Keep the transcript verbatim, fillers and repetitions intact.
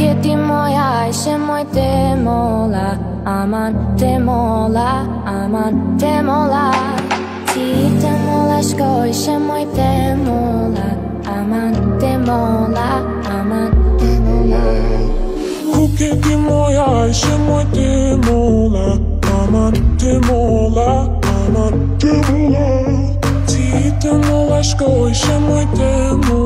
e ti moja ishe moj te mola Aman te mola, aman te mola Ti te mola shko ishe moj te mola Aman te mola, aman te mola Nuk e ti moja ishe moj te mola Aman te mola, aman te mola Ti te mola shko ishe moj te mola